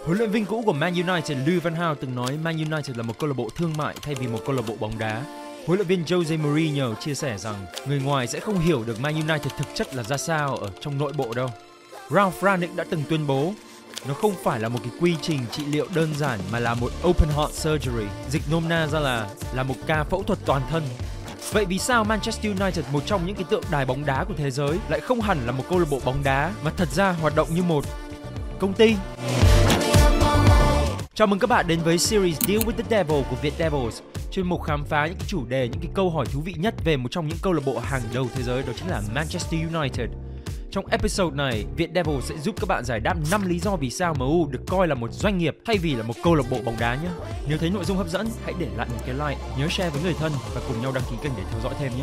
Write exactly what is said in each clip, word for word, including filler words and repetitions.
Huấn luyện viên cũ của Man United Louis van Gaal từng nói Man United là một câu lạc bộ thương mại thay vì một câu lạc bộ bóng đá. Huấn luyện viên Jose Mourinho chia sẻ rằng người ngoài sẽ không hiểu được Man United thực chất là ra sao ở trong nội bộ đâu. Ralf Rangnick đã từng tuyên bố nó không phải là một cái quy trình trị liệu đơn giản mà là một open heart surgery, dịch nôm na ra là là một ca phẫu thuật toàn thân. Vậy vì sao Manchester United, một trong những cái tượng đài bóng đá của thế giới, lại không hẳn là một câu lạc bộ bóng đá mà thật ra hoạt động như một công ty? Chào mừng các bạn đến với series Deal with the Devil của Việt Devils, chuyên mục khám phá những cái chủ đề, những cái câu hỏi thú vị nhất về một trong những câu lạc bộ hàng đầu thế giới, đó chính là Manchester United. Trong episode này, Việt Devils sẽ giúp các bạn giải đáp năm lý do vì sao em u được coi là một doanh nghiệp thay vì là một câu lạc bộ bóng đá nhé. Nếu thấy nội dung hấp dẫn, hãy để lại một cái like, nhớ share với người thân và cùng nhau đăng ký kênh để theo dõi thêm nhé.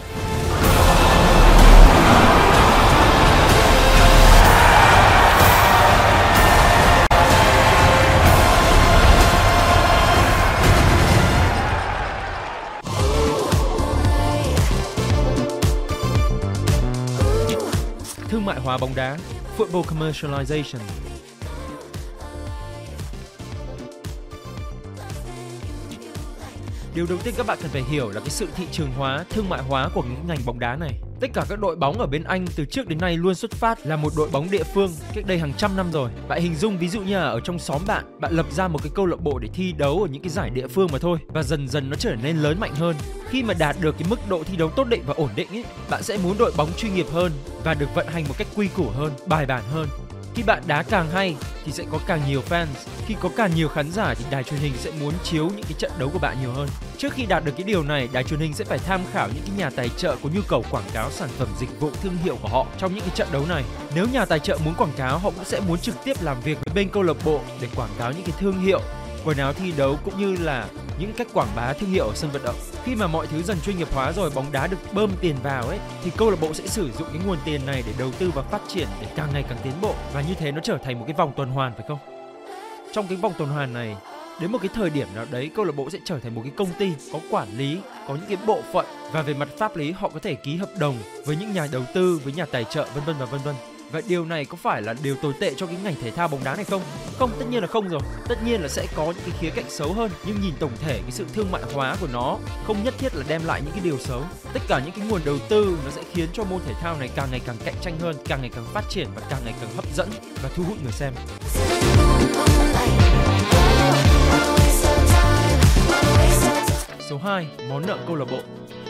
Thương mại hóa bóng đá, football commercialization. Điều đầu tiên các bạn cần phải hiểu là cái sự thị trường hóa, thương mại hóa của những ngành bóng đá này. Tất cả các đội bóng ở bên Anh từ trước đến nay luôn xuất phát là một đội bóng địa phương cách đây hàng trăm năm rồi. Bạn hình dung ví dụ như là ở trong xóm bạn, bạn lập ra một cái câu lạc bộ để thi đấu ở những cái giải địa phương mà thôi, và dần dần nó trở nên lớn mạnh hơn. Khi mà đạt được cái mức độ thi đấu tốt định và ổn định ấy, bạn sẽ muốn đội bóng chuyên nghiệp hơn và được vận hành một cách quy củ hơn, bài bản hơn. Khi bạn đá càng hay thì sẽ có càng nhiều fans. Khi có càng nhiều khán giả thì đài truyền hình sẽ muốn chiếu những cái trận đấu của bạn nhiều hơn. Trước khi đạt được cái điều này, đài truyền hình sẽ phải tham khảo những cái nhà tài trợ có nhu cầu quảng cáo sản phẩm dịch vụ thương hiệu của họ trong những cái trận đấu này. Nếu nhà tài trợ muốn quảng cáo, họ cũng sẽ muốn trực tiếp làm việc với bên câu lạc bộ để quảng cáo những cái thương hiệu, quần áo thi đấu cũng như là những cách quảng bá thương hiệu ở sân vận động. Khi mà mọi thứ dần chuyên nghiệp hóa rồi, bóng đá được bơm tiền vào ấy, thì câu lạc bộ sẽ sử dụng cái nguồn tiền này để đầu tư và phát triển để càng ngày càng tiến bộ, và như thế nó trở thành một cái vòng tuần hoàn, phải không? Trong cái vòng tuần hoàn này, đến một cái thời điểm nào đấy, câu lạc bộ sẽ trở thành một cái công ty có quản lý, có những cái bộ phận, và về mặt pháp lý họ có thể ký hợp đồng với những nhà đầu tư, với nhà tài trợ, vân vân và vân vân. Vậy điều này có phải là điều tồi tệ cho cái ngành thể thao bóng đá này không? Không, tất nhiên là không rồi. Tất nhiên là sẽ có những cái khía cạnh xấu hơn, nhưng nhìn tổng thể cái sự thương mại hóa của nó không nhất thiết là đem lại những cái điều xấu. Tất cả những cái nguồn đầu tư nó sẽ khiến cho môn thể thao này càng ngày càng cạnh tranh hơn, càng ngày càng phát triển và càng ngày càng hấp dẫn và thu hút người xem. Số hai, món nợ câu lạc bộ.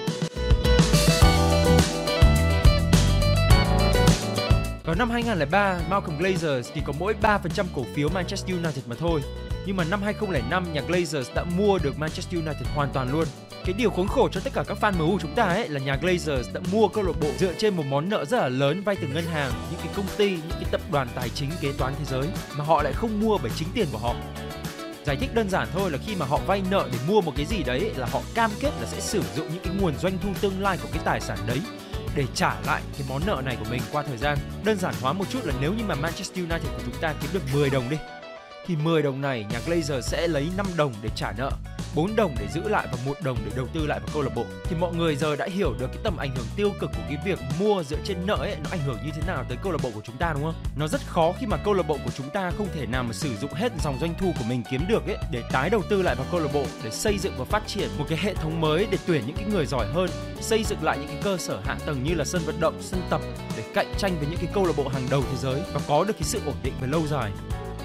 Vào năm hai không không ba, Malcolm Glazers thì có mỗi ba phần trăm cổ phiếu Manchester United mà thôi. Nhưng mà năm hai không không năm, nhà Glazers đã mua được Manchester United hoàn toàn luôn. Cái điều khốn khổ cho tất cả các fan em u chúng ta ấy là nhà Glazers đã mua câu lạc bộ dựa trên một món nợ rất là lớn vay từ ngân hàng, những cái công ty, những cái tập đoàn tài chính kế toán thế giới, mà họ lại không mua bởi chính tiền của họ. Giải thích đơn giản thôi là khi mà họ vay nợ để mua một cái gì đấy là họ cam kết là sẽ sử dụng những cái nguồn doanh thu tương lai của cái tài sản đấy để trả lại cái món nợ này của mình qua thời gian. Đơn giản hóa một chút là nếu như mà Manchester United của chúng ta kiếm được mười đồng đi, thì mười đồng này nhà Glazers sẽ lấy năm đồng để trả nợ, bốn đồng để giữ lại và một đồng để đầu tư lại vào câu lạc bộ. Thì mọi người giờ đã hiểu được cái tầm ảnh hưởng tiêu cực của cái việc mua dựa trên nợ ấy, nó ảnh hưởng như thế nào tới câu lạc bộ của chúng ta, đúng không? Nó rất khó khi mà câu lạc bộ của chúng ta không thể nào mà sử dụng hết dòng doanh thu của mình kiếm được ấy để tái đầu tư lại vào câu lạc bộ, để xây dựng và phát triển một cái hệ thống mới để tuyển những cái người giỏi hơn, xây dựng lại những cái cơ sở hạ tầng như là sân vận động, sân tập để cạnh tranh với những cái câu lạc bộ hàng đầu thế giới và có được cái sự ổn định về lâu dài.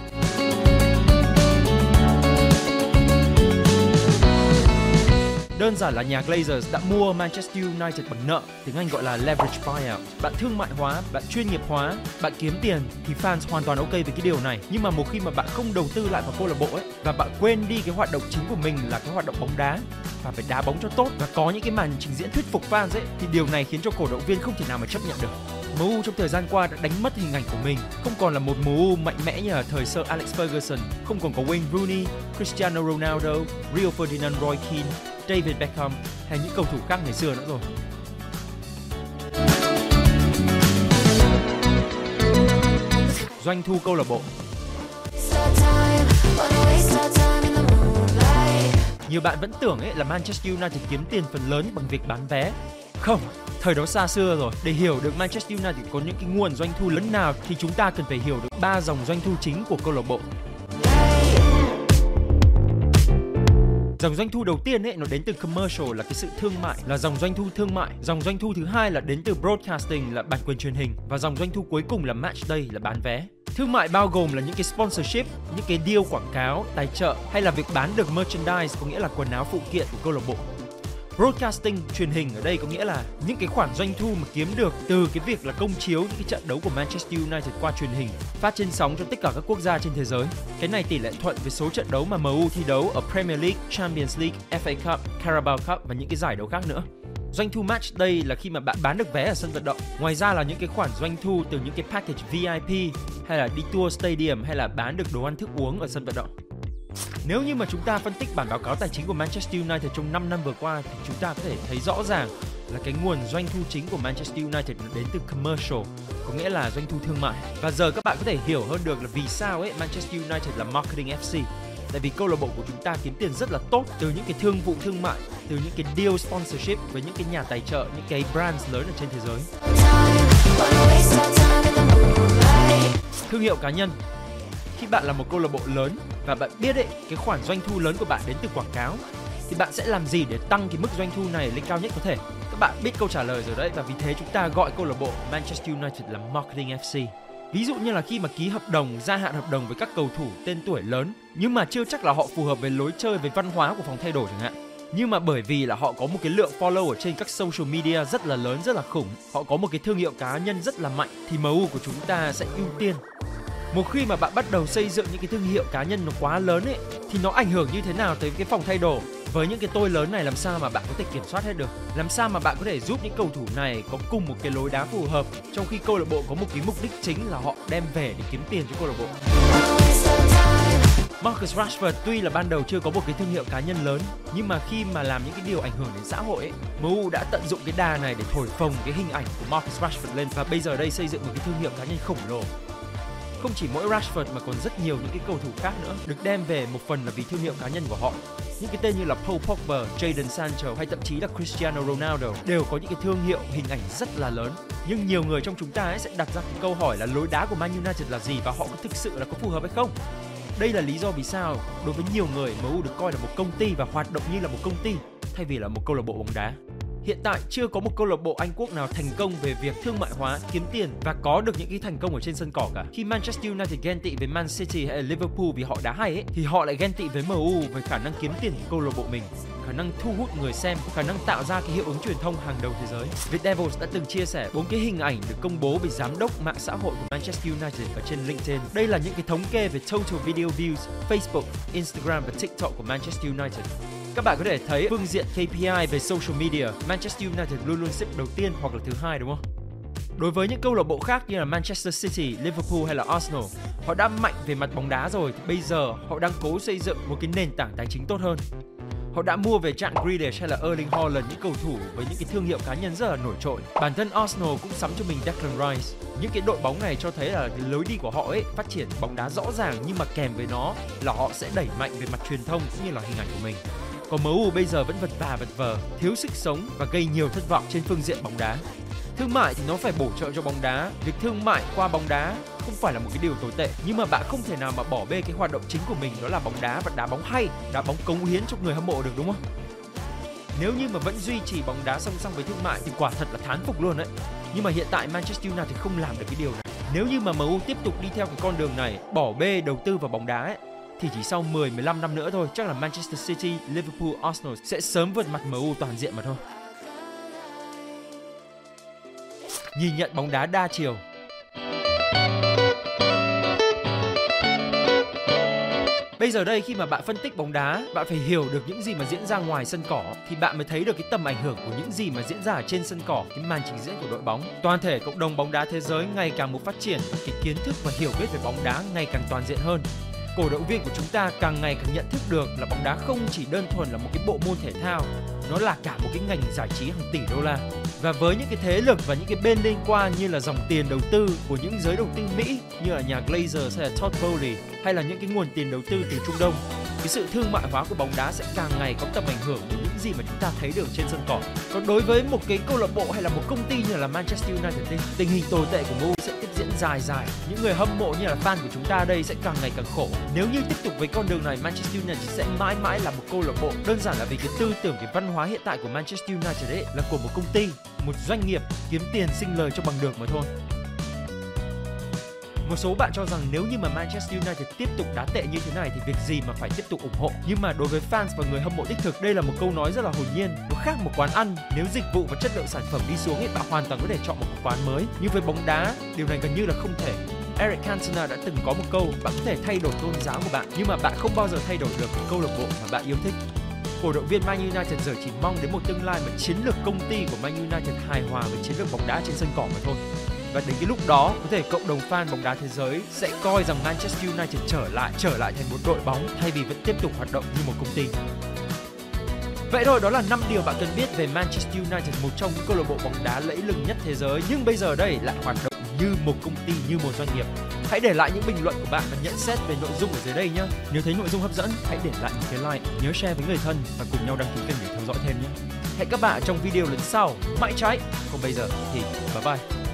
Đơn giản là nhà Glazers đã mua Manchester United bằng nợ, tiếng Anh gọi là leverage buyout. Bạn thương mại hóa, bạn chuyên nghiệp hóa, bạn kiếm tiền thì fans hoàn toàn ok với cái điều này. Nhưng mà một khi mà bạn không đầu tư lại vào câu lạc bộ ấy và bạn quên đi cái hoạt động chính của mình là cái hoạt động bóng đá và phải đá bóng cho tốt và có những cái màn trình diễn thuyết phục fans ấy, thì điều này khiến cho cổ động viên không thể nào mà chấp nhận được. em u trong thời gian qua đã đánh mất hình ảnh của mình, không còn là một em u mạnh mẽ như là thời Sir Alex Ferguson, không còn có Wayne Rooney, Cristiano Ronaldo, Rio Ferdinand Roy Keane, David Beckham hay những cầu thủ khác ngày xưa nữa rồi. Doanh thu câu lạc bộ. Nhiều bạn vẫn tưởng ấy là Manchester United kiếm tiền phần lớn bằng việc bán vé. Không, thời đó xa xưa rồi. Để hiểu được Manchester United có những cái nguồn doanh thu lớn nào thì chúng ta cần phải hiểu được ba dòng doanh thu chính của câu lạc bộ. Dòng doanh thu đầu tiên ấy nó đến từ commercial là cái sự thương mại, là dòng doanh thu thương mại. Dòng doanh thu thứ hai là đến từ broadcasting là bản quyền truyền hình, và dòng doanh thu cuối cùng là match day là bán vé. Thương mại bao gồm là những cái sponsorship, những cái deal quảng cáo, tài trợ, hay là việc bán được merchandise, có nghĩa là quần áo phụ kiện của câu lạc bộ. Broadcasting, truyền hình ở đây có nghĩa là những cái khoản doanh thu mà kiếm được từ cái việc là công chiếu những cái trận đấu của Manchester United qua truyền hình, phát trên sóng cho tất cả các quốc gia trên thế giới. Cái này tỷ lệ thuận với số trận đấu mà em u thi đấu ở Premier League, Champions League, ép a Cup, Carabao Cup và những cái giải đấu khác nữa. Doanh thu match day là khi mà bạn bán được vé ở sân vận động. Ngoài ra là những cái khoản doanh thu từ những cái package vê i pê, hay là đi tour stadium, hay là bán được đồ ăn thức uống ở sân vận động. Nếu như mà chúng ta phân tích bản báo cáo tài chính của Manchester United trong năm năm vừa qua thì chúng ta có thể thấy rõ ràng là cái nguồn doanh thu chính của Manchester United đến từ commercial, có nghĩa là doanh thu thương mại. Và giờ các bạn có thể hiểu hơn được là vì sao ấy Manchester United là marketing ép xê. Tại vì câu lạc bộ của chúng ta kiếm tiền rất là tốt từ những cái thương vụ thương mại, từ những cái deal sponsorship với những cái nhà tài trợ, những cái brands lớn ở trên thế giới. Thương hiệu cá nhân. Khi bạn là một câu lạc bộ lớn và bạn biết ấy, cái khoản doanh thu lớn của bạn đến từ quảng cáo, thì bạn sẽ làm gì để tăng cái mức doanh thu này lên cao nhất có thể? Các bạn biết câu trả lời rồi đấy, và vì thế chúng ta gọi câu lạc bộ Manchester United là marketing ép xê. Ví dụ như là khi mà ký hợp đồng, gia hạn hợp đồng với các cầu thủ tên tuổi lớn, nhưng mà chưa chắc là họ phù hợp với lối chơi, với văn hóa của phòng thay đồ chẳng hạn. Nhưng mà bởi vì là họ có một cái lượng follow ở trên các social media rất là lớn, rất là khủng, họ có một cái thương hiệu cá nhân rất là mạnh, thì em u của chúng ta sẽ ưu tiên. Một khi mà bạn bắt đầu xây dựng những cái thương hiệu cá nhân nó quá lớn ấy, thì nó ảnh hưởng như thế nào tới cái phòng thay đồ? Với những cái tôi lớn này làm sao mà bạn có thể kiểm soát hết được? Làm sao mà bạn có thể giúp những cầu thủ này có cùng một cái lối đá phù hợp, trong khi câu lạc bộ có một cái mục đích chính là họ đem về để kiếm tiền cho câu lạc bộ? Marcus Rashford tuy là ban đầu chưa có một cái thương hiệu cá nhân lớn, nhưng mà khi mà làm những cái điều ảnh hưởng đến xã hội ấy, em u đã tận dụng cái đà này để thổi phồng cái hình ảnh của Marcus Rashford lên, và bây giờ đây xây dựng một cái thương hiệu cá nhân khổng lồ. Không chỉ mỗi Rashford mà còn rất nhiều những cái cầu thủ khác nữa được đem về một phần là vì thương hiệu cá nhân của họ. Những cái tên như là Paul Pogba, Jadon Sancho hay thậm chí là Cristiano Ronaldo đều có những cái thương hiệu hình ảnh rất là lớn. Nhưng nhiều người trong chúng ta ấy sẽ đặt ra cái câu hỏi là lối đá của Man United là gì và họ có thực sự là có phù hợp hay không? Đây là lý do vì sao đối với nhiều người em u được coi là một công ty và hoạt động như là một công ty thay vì là một câu lạc bộ bóng đá. Hiện tại chưa có một câu lạc bộ Anh Quốc nào thành công về việc thương mại hóa, kiếm tiền và có được những cái thành công ở trên sân cỏ cả. Khi Manchester United ghen tị với Man City hay là Liverpool vì họ đá hay ấy, thì họ lại ghen tị với em u về khả năng kiếm tiền của câu lạc bộ mình, khả năng thu hút người xem, khả năng tạo ra cái hiệu ứng truyền thông hàng đầu thế giới. Vietdevils đã từng chia sẻ bốn cái hình ảnh được công bố bởi giám đốc mạng xã hội của Manchester United ở trên LinkedIn. Đây là những cái thống kê về total video views, Facebook, Instagram và TikTok của Manchester United. Các bạn có thể thấy phương diện ca pê i về social media, Manchester United luôn luôn xếp đầu tiên hoặc là thứ hai, đúng không? Đối với những câu lạc bộ khác như là Manchester City, Liverpool hay là Arsenal, họ đã mạnh về mặt bóng đá rồi, thì bây giờ họ đang cố xây dựng một cái nền tảng tài chính tốt hơn. Họ đã mua về Jack Grealish hay là Erling Haaland, những cầu thủ với những cái thương hiệu cá nhân rất là nổi trội. Bản thân Arsenal cũng sắm cho mình Declan Rice. Những cái đội bóng này cho thấy là cái lối đi của họ ấy phát triển bóng đá rõ ràng, nhưng mà kèm với nó là họ sẽ đẩy mạnh về mặt truyền thông cũng như là hình ảnh của mình. Còn em u bây giờ vẫn vật vã vật vờ, thiếu sức sống và gây nhiều thất vọng trên phương diện bóng đá. Thương mại thì nó phải bổ trợ cho bóng đá. Việc thương mại qua bóng đá không phải là một cái điều tồi tệ, nhưng mà bạn không thể nào mà bỏ bê cái hoạt động chính của mình, đó là bóng đá và đá bóng hay, đá bóng cống hiến cho người hâm mộ được, đúng không? Nếu như mà vẫn duy trì bóng đá song song với thương mại thì quả thật là thán phục luôn đấy. Nhưng mà hiện tại Manchester United không làm được cái điều này. Nếu như mà em u tiếp tục đi theo cái con đường này, bỏ bê đầu tư vào bóng đá ấy, thì chỉ sau mười mười lăm năm nữa thôi, chắc là Manchester City, Liverpool, Arsenal sẽ sớm vượt mặt em u toàn diện mà thôi. Nhìn nhận bóng đá đa chiều. Bây giờ đây, khi mà bạn phân tích bóng đá, bạn phải hiểu được những gì mà diễn ra ngoài sân cỏ, thì bạn mới thấy được cái tầm ảnh hưởng của những gì mà diễn ra ở trên sân cỏ, cái màn trình diễn của đội bóng. Toàn thể cộng đồng bóng đá thế giới ngày càng muốn phát triển, cái kiến thức và hiểu biết về bóng đá ngày càng toàn diện hơn. Cổ động viên của chúng ta càng ngày càng nhận thức được là bóng đá không chỉ đơn thuần là một cái bộ môn thể thao, nó là cả một cái ngành giải trí hàng tỷ đô la. Và với những cái thế lực và những cái bên liên quan như là dòng tiền đầu tư của những giới đầu tư Mỹ như là nhà Glazers hay là Todd Bowley, hay là những cái nguồn tiền đầu tư từ Trung Đông, cái sự thương mại hóa của bóng đá sẽ càng ngày có tầm ảnh hưởng đến những gì mà chúng ta thấy được trên sân cỏ. Còn đối với một cái câu lạc bộ hay là một công ty như là Manchester United đi, tình hình tồi tệ của em u sẽ tiếp diễn dài dài. Những người hâm mộ như là fan của chúng ta đây sẽ càng ngày càng khổ. Nếu như tiếp tục với con đường này, Manchester United sẽ mãi mãi là một câu lạc bộ, đơn giản là vì cái tư tưởng, cái văn hóa hiện tại của Manchester United ấy là của một công ty, một doanh nghiệp kiếm tiền sinh lời cho bằng được mà thôi. Một số bạn cho rằng nếu như mà Manchester United tiếp tục đá tệ như thế này thì việc gì mà phải tiếp tục ủng hộ. Nhưng mà đối với fans và người hâm mộ đích thực, đây là một câu nói rất là hồn nhiên. Nó khác một quán ăn, nếu dịch vụ và chất lượng sản phẩm đi xuống thì bạn hoàn toàn có thể chọn một quán mới. Nhưng với bóng đá, điều này gần như là không thể. Eric Cantona đã từng có một câu: bạn có thể thay đổi tôn giáo của bạn, nhưng mà bạn không bao giờ thay đổi được câu lạc bộ mà bạn yêu thích. Cổ động viên Man United giờ chỉ mong đến một tương lai mà chiến lược công ty của Man United hài hòa với chiến lược bóng đá trên sân cỏ mà thôi. Và đến cái lúc đó, có thể cộng đồng fan bóng đá thế giới sẽ coi rằng Manchester United trở lại trở lại thành một đội bóng thay vì vẫn tiếp tục hoạt động như một công ty. Vậy thôi, đó là năm điều bạn cần biết về Manchester United, một trong những câu lạc bộ bóng đá lẫy lừng nhất thế giới, nhưng bây giờ đây lại hoạt động như một công ty, như một doanh nghiệp. Hãy để lại những bình luận của bạn và nhận xét về nội dung ở dưới đây nhé. Nếu thấy nội dung hấp dẫn, hãy để lại một cái like, nhớ share với người thân và cùng nhau đăng ký kênh để theo dõi thêm nhé. Hẹn các bạn trong video lần sau. Mãi trái. Còn bây giờ thì bye bye.